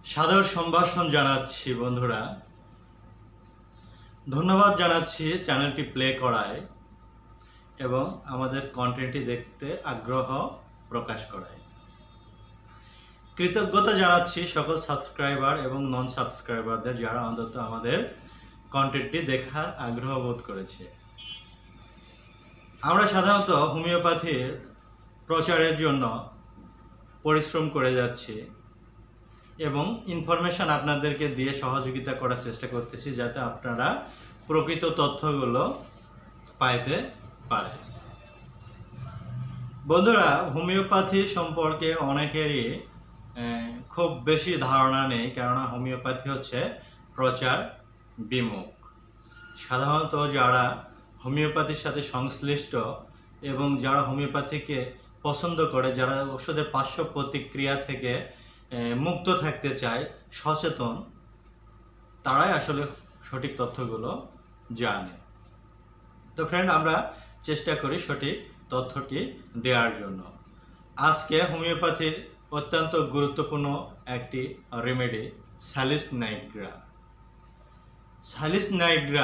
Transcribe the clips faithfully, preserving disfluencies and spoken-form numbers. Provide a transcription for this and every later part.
সাদর সম্ভাষণ জানাচ্ছি বন্ধুরা। ধন্যবাদ জানাচ্ছি চ্যানেলটি প্লে করায় এবং আমাদের কন্টেন্টটি দেখতে আগ্রহ প্রকাশ করায়। কৃতজ্ঞতা জানাচ্ছি সকল সাবস্ক্রাইবার এবং নন সাবস্ক্রাইবারদের, যারা অন্তত আমাদের কন্টেন্টটি দেখার আগ্রহ বোধ করেছে। আমরা সাধারণত হোমিওপ্যাথির প্রচারের জন্য পরিশ্রম করে যাচ্ছি এবং ইনফরমেশন আপনাদেরকে দিয়ে সহযোগিতা করার চেষ্টা করতেছি, যাতে আপনারা প্রকৃত তথ্যগুলো পাইতে পারেন। বন্ধুরা, হোমিওপ্যাথি সম্পর্কে অনেকেরই খুব বেশি ধারণা নেই, কেননা হোমিওপ্যাথি হচ্ছে প্রচার বিমুখ। সাধারণত যারা হোমিওপ্যাথির সাথে সংশ্লিষ্ট এবং যারা হোমিওপ্যাথিকে পছন্দ করে, যারা ওষুধের পার্শ্ব প্রতিক্রিয়া থেকে মুক্ত থাকতে চায়, সচেতন, তারাই আসলে সঠিক তথ্যগুলো জানে। তো ফ্রেন্ড, আমরা চেষ্টা করি সঠিক তথ্যটি দেওয়ার জন্য। আজকে হোমিওপ্যাথির অত্যন্ত গুরুত্বপূর্ণ একটি remedy Salix nigra. Salix nigra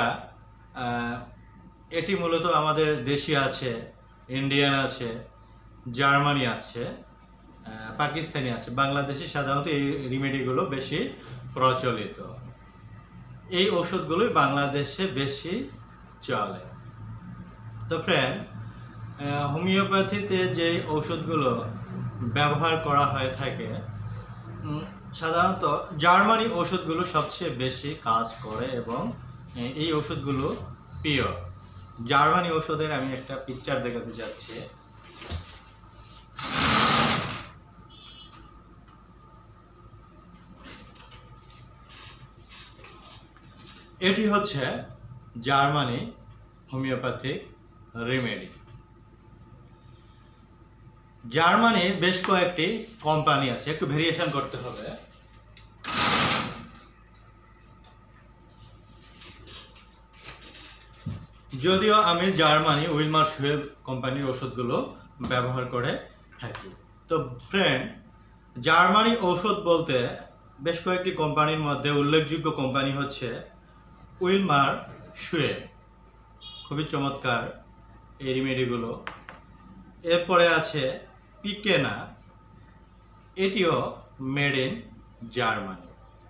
এটি মূলত আমাদের দেশি আছে, ইন্ডিয়ান আছে, জার্মানি আছে, পাকিস্তানি আছে, বাংলাদেশে সাধারণত এই রেমেডিগুলো বেশি প্রচলিত। এই ওষুধগুলোই বাংলাদেশে বেশি চলে। তো ফ্রেন্ড, হোমিওপ্যাথিতে যে ওষুধগুলো ব্যবহার করা হয়ে থাকে, সাধারণত জার্মানি ওষুধগুলো সবচেয়ে বেশি কাজ করে এবং এই ওষুধগুলো পিওর। জার্মানি ওষুধের আমি একটা পিকচার দেখাতে যাচ্ছি। এটি হচ্ছে জার্মানি হোমিওপ্যাথিক রেমেডি। জার্মানির বেশ কয়েকটি কোম্পানি আছে, একটু ভেরিয়েশন করতে হবে। যদিও আমি জার্মানি উইলমার শুয়েব কোম্পানির ওষুধগুলো ব্যবহার করে থাকি। তো ফ্রেন্ড, জার্মানি ঔষধ বলতে বেশ কয়েকটি কোম্পানির মধ্যে উল্লেখযোগ্য কোম্পানি হচ্ছে উইলমার শুয়েব, খুবই চমৎকার এই রেমেডিগুলো। এরপরে আছে পিকেনা, এটিও মেড ইন জার্মানি।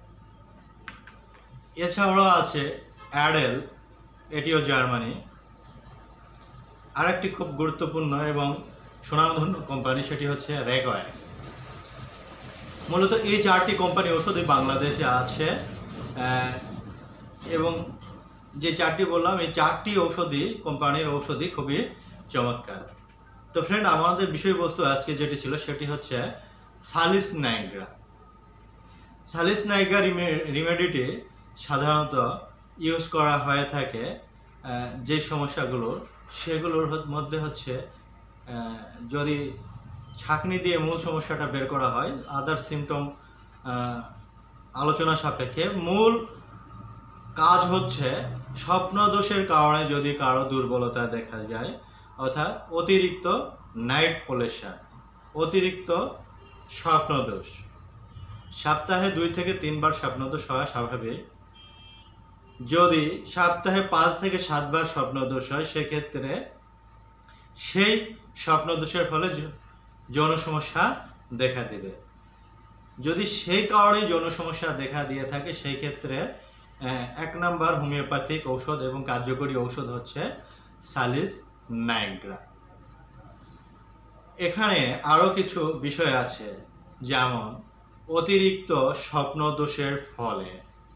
এছাড়াও আছে অ্যাডেল, এটিও জার্মানি। আরেকটি খুব গুরুত্বপূর্ণ এবং সুনামধন্য কোম্পানি, সেটি হচ্ছে রেগওয়্যার। মূলত এই চারটি কোম্পানি ওষুধই বাংলাদেশে আছে এবং যে চারটি বললাম, এই চারটি ঔষধি কোম্পানির ঔষধি খুবই চমৎকার। তো ফ্রেন্ড, আমাদের বিষয়বস্তু আজকে যেটি ছিল সেটি হচ্ছে স্যালিস নাইগ্রা। স্যালিস নাইগ্রা রেমেডিটি সাধারণত ইউজ করা হয়ে থাকে যে সমস্যাগুলো, সেগুলোর মধ্যে হচ্ছে যদি ছাঁকনি দিয়ে মূল সমস্যাটা বের করা হয়, আদার সিমটম আলোচনা সাপেক্ষে মূল কাজ হচ্ছে স্বপ্নদোষের কারণে যদি কারো দুর্বলতা দেখা যায়, অর্থাৎ অতিরিক্ত নাইট পোলেশন, অতিরিক্ত স্বপ্নদোষ। সপ্তাহে দুই থেকে তিনবার স্বপ্নদোষ হওয়া স্বাভাবিক। যদি সপ্তাহে পাঁচ থেকে সাতবার স্বপ্নদোষ হয়, সেক্ষেত্রে সেই স্বপ্নদোষের ফলে যৌন সমস্যা দেখা দিবে। যদি সেই কারণে যৌন সমস্যা দেখা দিয়ে থাকে, সেই ক্ষেত্রে এক নাম্বার হোমিওপ্যাথিক ঔষধ এবং কার্যকরী ঔষধ হচ্ছে স্যালিস নাইগ্রা। এখানে আরও কিছু বিষয় আছে, যেমন অতিরিক্ত স্বপ্নদোষের ফলে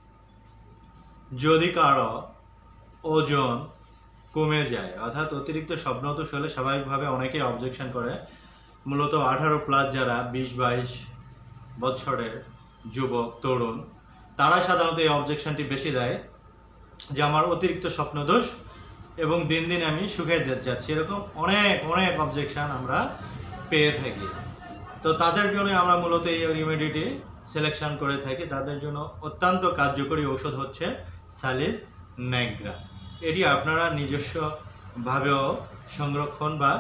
যদি কারো ওজন কমে যায়, অর্থাৎ অতিরিক্ত স্বপ্নদোষ হলে স্বাভাবিকভাবে অনেকেই অবজেকশন করে। মূলত আঠারো প্লাস যারা, বিশ বাইশ বছরের যুবক তরুণ, তারা সাধারণত এই অবজেকশনটি বেশি দেয় যে আমার অতিরিক্ত স্বপ্নদোষ এবং দিন দিন আমি শুকিয়ে যাচ্ছি, এরকম অনেক অনেক অবজেকশন আমরা পেয়ে থাকি। তো তাদের জন্য আমরা মূলত এই রেমেডিটি সিলেকশন করে থাকি। তাদের জন্য অত্যন্ত কার্যকরী ঔষধ হচ্ছে স্যালিস নাইগ্রা। এটি আপনারা নিজস্বভাবেও সংরক্ষণ বা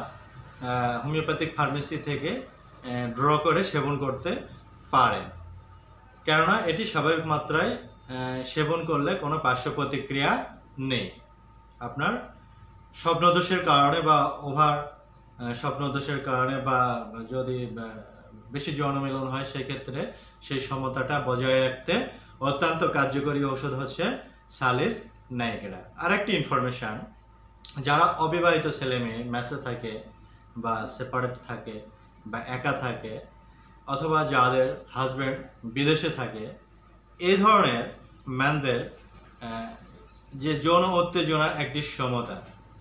হোমিওপ্যাথিক ফার্মেসি থেকে ড্র করে সেবন করতে পারেন। কেননা এটি স্বাভাবিক মাত্রায় সেবন করলে কোনো পার্শ্ব প্রতিক্রিয়া নেই। আপনার স্বপ্নদোষের কারণে বা ওভার স্বপ্নদোষের কারণে বা যদি বেশি যৌনমিলন হয় সেক্ষেত্রে সেই সমতাটা বজায় রাখতে অত্যন্ত কার্যকরী ঔষধ হচ্ছে সালিস নাইগ্রা। আরেকটি ইনফরমেশান, যারা অবিবাহিত ছেলে মেয়ে মেসে থাকে বা সেপারেট থাকে বা একা থাকে অথবা যাদের হাজব্যান্ড বিদেশে থাকে, এই ধরনের ম্যানদের যে যৌন উত্তেজনার একটি সমতা,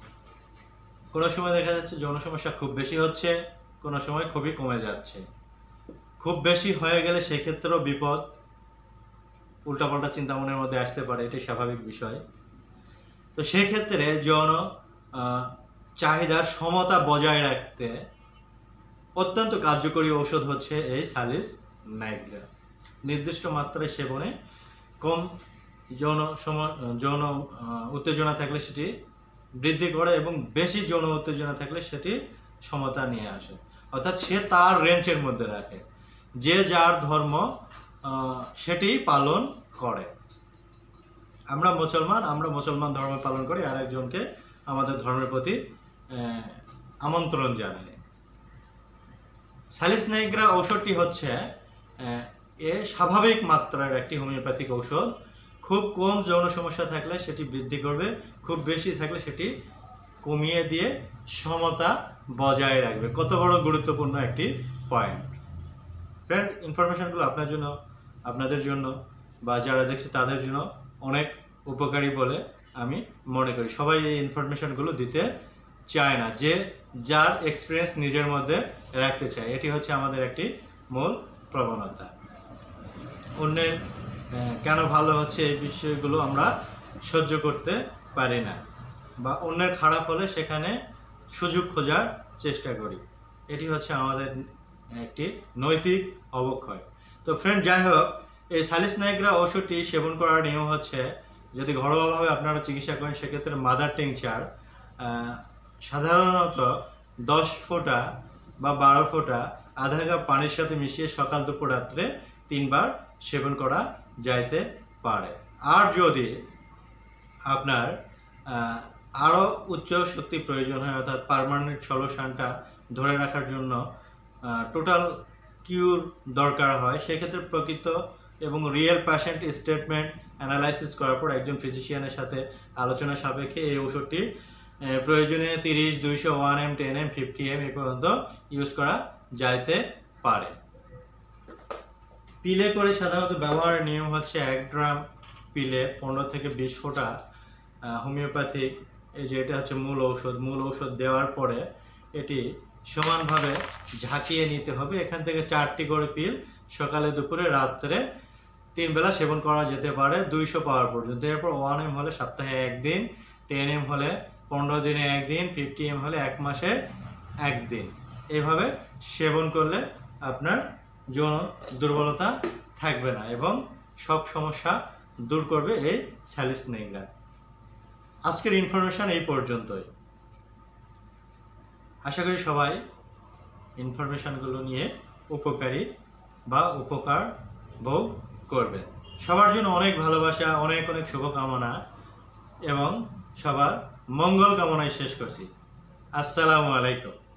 কোনো সময় দেখা যাচ্ছে যৌন সমস্যা খুব বেশি হচ্ছে, কোনো সময় খুবই কমে যাচ্ছে। খুব বেশি হয়ে গেলে সেক্ষেত্রেও বিপদ, উল্টাপাল্টা চিন্তা মনের মধ্যে আসতে পারে, এটি স্বাভাবিক বিষয়। তো সেক্ষেত্রে যৌন চাহিদার সমতা বজায় রাখতে অত্যন্ত কার্যকরী ঔষধ হচ্ছে এই সালিস নাইগ্রা। নির্দিষ্ট মাত্রায় সেবনে কম যৌন সম যৌন উত্তেজনা থাকলে সেটি বৃদ্ধি করে এবং বেশি যৌন উত্তেজনা থাকলে সেটি সমতা নিয়ে আসে, অর্থাৎ সে তার রেঞ্জের মধ্যে রাখে, যে যার ধর্ম সেটি পালন করে। আমরা মুসলমান, আমরা মুসলমান ধর্ম পালন করি, আরেকজনকে আমাদের ধর্মের প্রতি আমন্ত্রণ জানাই। সালিস নাইগ্রা ঔষধটি হচ্ছে এ স্বাভাবিক মাত্রার একটি হোমিওপ্যাথিক ঔষধ। খুব কম যৌন সমস্যা থাকলে সেটি বৃদ্ধি করবে, খুব বেশি থাকলে সেটি কমিয়ে দিয়ে সমতা বজায় রাখবে। কত বড় গুরুত্বপূর্ণ একটি পয়েন্ট। ফ্রেন্ড, ইনফরমেশনগুলো আপনার জন্য, আপনাদের জন্য বা যারা দেখছে তাদের জন্য অনেক উপকারী বলে আমি মনে করি। সবাই এই ইনফরমেশনগুলো দিতে চায় না, যে যার এক্সপিরিয়েন্স নিজের মধ্যে রাখতে চায়। এটি হচ্ছে আমাদের একটি মূল প্রবণতা। অন্যের কেন ভালো হচ্ছে এই বিষয়গুলো আমরা সহ্য করতে পারি না, বা অন্যের খারাপ হলে সেখানে সুযোগ খোঁজার চেষ্টা করি। এটি হচ্ছে আমাদের একটি নৈতিক অবক্ষয়। তো ফ্রেন্ড, যাই হোক, এই সালিস নাইগ্রা ওষুধটি সেবন করার নিয়ম হচ্ছে, যদি ঘরোয়াভাবে আপনারা চিকিৎসা করেন সেক্ষেত্রে মাদার টিংচার সাধারণত দশ ফোঁটা বা বারো ফোঁটা আধা কাপ পানির সাথে মিশিয়ে সকাল দুপুর রাত্রে তিনবার সেবন করা যাইতে পারে। আর যদি আপনার আরও উচ্চ শক্তি প্রয়োজন হয়, অর্থাৎ পার্মানেন্ট সলিউশনটা ধরে রাখার জন্য টোটাল কিউর দরকার হয়, সেক্ষেত্রে প্রকৃত এবং রিয়েল পেশেন্ট স্টেটমেন্ট অ্যানালাইসিস করার পর একজন ফিজিশিয়ানের সাথে আলোচনা সাপেক্ষে এই ওষুধটি প্রয়োজনে তিরিশ, দুইশো, one M, ten M, fifty M এ পর্যন্ত ইউজ করা যাইতে পারে। পিলে করে সাধারণত ব্যবহারের নিয়ম হচ্ছে এক গ্রাম পিলে পনেরো থেকে বিশ ফোঁটা হোমিওপ্যাথিক, এই যে এটা হচ্ছে মূল ঔষধ, মূল ঔষধ দেওয়ার পরে এটি সমানভাবে ঝাঁকিয়ে নিতে হবে। এখান থেকে চারটি করে পিল সকালে, দুপুরে, রাত্রে তিন বেলা সেবন করা যেতে পারে দুইশো পাওয়ার পর্যন্ত। এরপর ওয়ান এম হলে সপ্তাহে একদিন, টেন এম হলে পনেরো দিনে একদিন, ফিফটি এম হলে এক মাসে একদিন। এইভাবে সেবন করলে আপনার যৌন দুর্বলতা থাকবে না এবং সব সমস্যা দূর করবে এই সালিস নাইগ্রা। আজকের ইনফরমেশন এই পর্যন্তই। আশা করি সবাই ইনফরমেশনগুলো নিয়ে উপকারী বা উপকার ভোগ করবে। সবার জন্য অনেক ভালোবাসা, অনেক অনেক শুভকামনা এবং সবার মঙ্গল কামনায় শেষ করছি। আসসালামু আলাইকুম।